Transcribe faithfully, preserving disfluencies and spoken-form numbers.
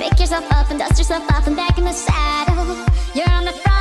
Pick yourself up and dust yourself off and back in the saddle. You're on the front